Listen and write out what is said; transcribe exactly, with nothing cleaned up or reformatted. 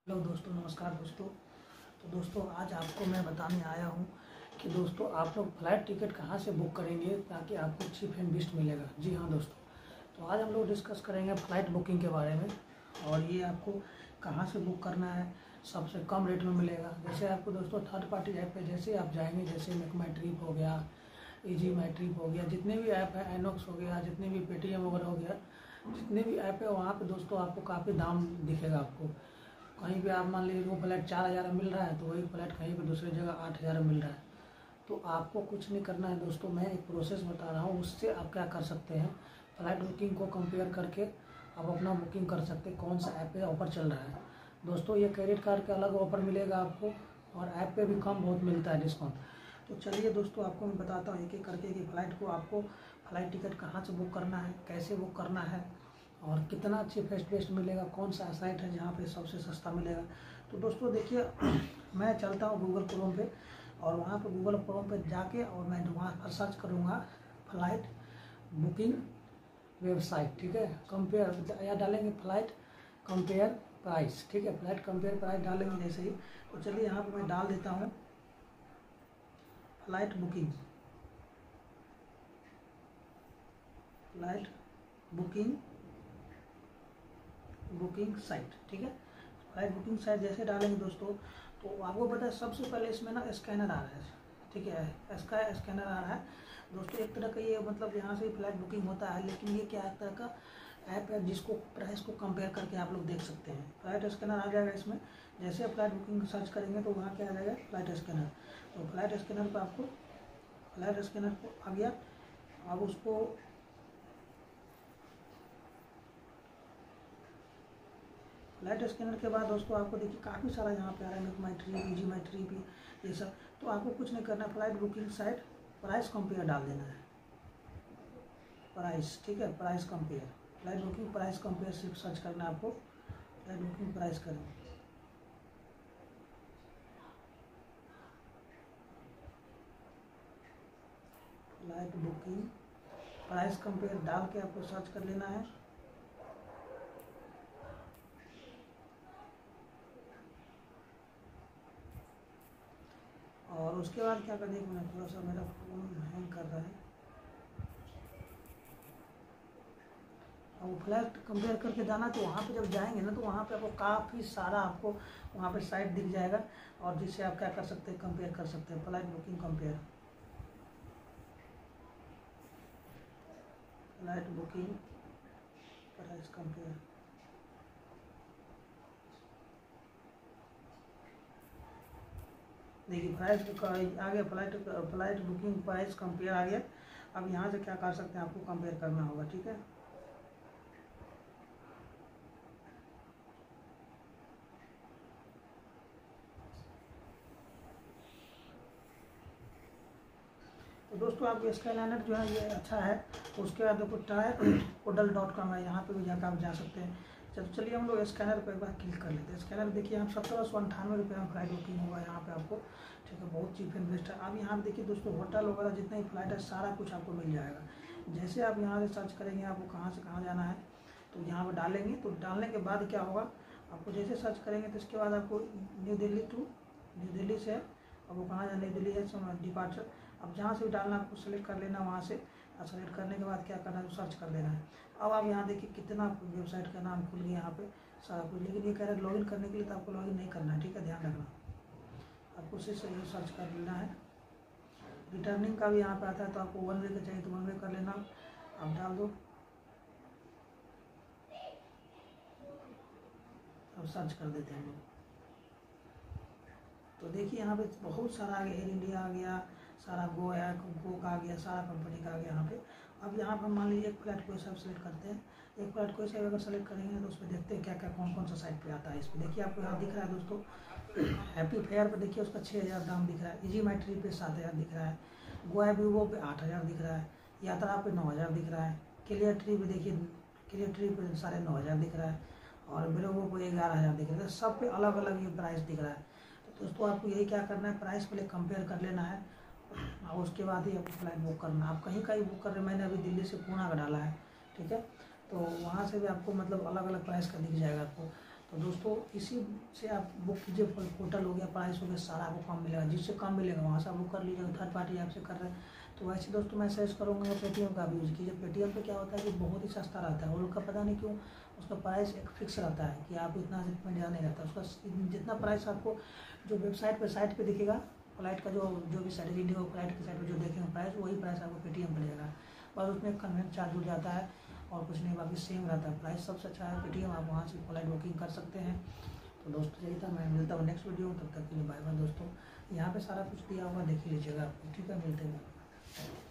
Hello दोस्तों, नमस्कार दोस्तों। तो दोस्तों आज आपको मैं बताने आया हूँ कि दोस्तों आप लोग फ्लाइट टिकट कहाँ से बुक करेंगे ताकि आपको चीप एंड बेस्ट मिलेगा। जी हाँ दोस्तों, तो आज हम लोग डिस्कस करेंगे फ़्लाइट बुकिंग के बारे में। और ये आपको कहाँ से बुक करना है, सबसे कम रेट में मिलेगा। जैसे आपको दोस्तों थर्ड पार्टी ऐप पे जैसे आप जाएंगे, जैसे मेक माई ट्रिप हो गया, इजी माई ट्रिप हो गया, जितने भी ऐप है, एनॉक्स हो गया, जितने भी पेटीएम वगैरह हो गया, जितने भी ऐप है वहाँ पे दोस्तों आपको काफ़ी दाम दिखेगा। आपको कहीं पे आप मान लीजिए वो फ्लैट चार हज़ार में मिल रहा है तो वही फ्लैट कहीं पे दूसरी जगह आठ हज़ार में मिल रहा है। तो आपको कुछ नहीं करना है दोस्तों, मैं एक प्रोसेस बता रहा हूँ, उससे आप क्या कर सकते हैं। फ्लाइट बुकिंग को कंपेयर करके आप अपना बुकिंग कर सकते हैं। कौन सा ऐप पे ऑफ़र चल रहा है दोस्तों, ये क्रेडिट कार्ड का अलग ऑफ़र मिलेगा आपको और ऐप पे भी कम बहुत मिलता है डिस्काउंट। तो चलिए दोस्तों आपको मैं बताता हूँ एक एक करके कि फ़्लाइट को आपको फ़्लाइट टिकट कहाँ से बुक करना है, कैसे बुक करना है और कितना चीपेस्ट बेस्ट मिलेगा, कौन सा साइट है जहाँ पे सबसे सस्ता मिलेगा। तो दोस्तों देखिए मैं चलता हूँ गूगल क्रोम पे और वहाँ पे गूगल क्रोम पे जाके और मैं वहाँ पर सर्च करूँगा फ़्लाइट बुकिंग वेबसाइट। ठीक है, कंपेयर या डालेंगे फ़्लाइट कंपेयर प्राइस। ठीक है, फ़्लाइट कंपेयर प्राइस डालेंगे जैसे ही। तो चलिए यहाँ पर मैं डाल देता हूँ flight booking flight booking booking site. ठीक है, फ्लाइट बुकिंग साइट जैसे डालेंगे दोस्तों तो आपको पता है सबसे पहले इसमें ना स्कैनर आ रहा है। ठीक है, इसका स्कैनर आ रहा है दोस्तों। एक तरह का ये मतलब यहाँ से फ्लाइट बुकिंग होता है, लेकिन ये क्या एक तरह का ऐप है जिसको प्राइस को कंपेयर करके आप लोग देख सकते हैं। फ्लाइट स्कैनर आ जाएगा इसमें। जैसे आप फ्लाइट बुकिंग सर्च करेंगे तो वहाँ क्या आ जाएगा, फ्लाइट स्कैनर। तो फ्लाइट स्कैनर पर आपको फ्लाइट स्कैनर को आ गया। अब उसको लाइट स्कैनर के बाद दोस्तों आपको देखिए काफ़ी सारा यहाँ पे आ रहा है, Make My Trip, Easy My Trip, ये सब। तो आपको कुछ नहीं करना है, flight booking site price compare डाल देना है, प्राइस। ठीक है, price compare, flight booking price compare सिर्फ सर्च करना है आपको। फ्लाइट बुकिंग प्राइस करें, फ्लाइट बुकिंग प्राइस कंपेयर डाल के आपको सर्च कर लेना है। और उसके बाद क्या करना है, मैं थोड़ा सा मेरा फ़ोन हैंग कर रहा है। अब फ्लाइट कंपेयर करके जाना तो वहाँ पे जब जाएंगे ना तो वहाँ पे आपको काफ़ी सारा आपको वहाँ पे साइट दिख जाएगा और जिससे आप क्या कर सकते हैं, कंपेयर कर सकते हैं। Flight booking compare, flight booking price compare. देखिए फ्लाइट आ गया, flight flight booking price compare आ गया। अब यहाँ से क्या कर सकते हैं, आपको कंपेयर करना होगा। ठीक है, तो दोस्तों आपको स्कैनर जो है ये अच्छा है। तो उसके बाद देखो टायर होटल डॉट कॉम है, यहाँ पे भी जाकर आप जा सकते हैं। चलो चलिए हम लोग स्कैनर पर एक बार क्लिक कर लेते हैं। स्कैनर देखिए हम सत्रह सौ अंठानवे रुपये में फ्लाइट बुकिंग होगा यहाँ पे आपको। ठीक है, बहुत चीप एंड बेस्ट है। अब यहाँ पे देखिए दोस्तों होटल वगैरह जितना ही फ्लाइट है सारा कुछ आपको मिल जाएगा। जैसे आप यहाँ से सर्च करेंगे आपको कहाँ से कहाँ जाना है तो यहाँ पर डालेंगे। तो डालने के बाद क्या होगा, आपको जैसे सर्च करेंगे तो इसके बाद आपको New Delhi to New Delhi से आपको कहाँ जाना, न्यू दिल्ली है डिपार्चर। अब जहाँ से भी डालना आपको सेलेक्ट कर लेना वहाँ से। और सेलेक्ट करने के बाद क्या करना है, सर्च कर देना है। अब आप यहाँ देखिए कितना वेबसाइट का नाम खुल गया यहाँ पे सारा कुछ। लेकिन ये कह रहा है लॉगिन करने के लिए तो आपको लॉगिन नहीं करना है। ठीक है, ध्यान रखना, आपको उसी से ये सर्च कर लेना है। रिटर्निंग का भी यहाँ पे आता है, तो आपको वन वे का चाहिए तो वन वे कर लेना। आप डाल दो, अब सर्च कर देते हैं लोग। तो देखिए यहाँ पे बहुत सारा आ गया, एयर इंडिया आ गया, सारा गो है, गो का आ गया, सारा कंपनी का आ गया यहाँ पे। अब यहाँ पर मान लीजिए एक फ्लाइट कोई सा सेलेक्ट करते हैं। एक फ्लाइट कोई सा अगर सेलेक्ट करेंगे तो उस पर देखते हैं क्या क्या कौन कौन सा साइट पे आता है। इस पर देखिए आपको यहाँ दिख रहा है दोस्तों, हैप्पी फेयर पर देखिए उसका छः हज़ार दाम दिख रहा है। इजी माई ट्रिप पे सात हज़ार दिख रहा है। गोवा वीवो पे आठ हज़ार दिख रहा है। यात्रा पे नौ हज़ार दिख रहा है। क्लियर ट्रिप पे देखिए, क्लियर ट्रिप पे साढ़े नौ हज़ार दिख रहा है और बिलोवो पे ग्यारह हज़ार दिख रहा है। सब पे अलग अलग ये प्राइस दिख रहा है। तो दोस्तों आपको यही क्या करना है, प्राइस पहले कंपेयर कर लेना है और उसके बाद ही आपको फ्लाइट बुक करना है। आप कहीं का ही बुक कर रहे हैं, मैंने अभी दिल्ली से पुणे का डाला है। ठीक है, तो वहाँ से भी आपको मतलब अलग अलग प्राइस का दिख जाएगा आपको। तो दोस्तों इसी से आप बुक कीजिए, पोर्टल हो गया, प्राइस हो गया, सारा आपको काम मिलेगा, जिससे काम मिलेगा वहाँ से आप बुक कर लीजिएगा। थर्ड पार्टी ऐप से कर रहे हैं तो वैसे दोस्तों मैं सजेस्ट करूँगा पेटीएम का भी यूज़ कीजिए। पेटीएम पे क्या होता है कि बहुत ही सस्ता रहता है, वो लोग का पता नहीं क्यों उसका प्राइस एक फिक्स रहता है कि आप इतना में ज़्यादा नहीं रहता, उसका जितना प्राइस आपको जो वेबसाइट पर साइट पर दिखेगा, फ्लाइट का जो जो भी साइट इंडिगो फ्लाइट की साइट पर जो देखेंगे प्राइस, वही प्राइस आपको पेटीएम पर लगेगा। बस उसमें कन्वेंस चार्ज जुड़ जाता है और कुछ नहीं, बाकी सेम रहता है। प्राइस सबसे अच्छा है पेटीएम, आप वहाँ से फ्लाइट बुकिंग कर सकते हैं। तो दोस्तों यही था, मैं मिलता हूँ नेक्स्ट वीडियो, तब तक के लिए बाय बाय दोस्तों। यहाँ पे सारा कुछ दिया हुआ देख लीजिएगा आपको, ठीक है, मिलते हैं।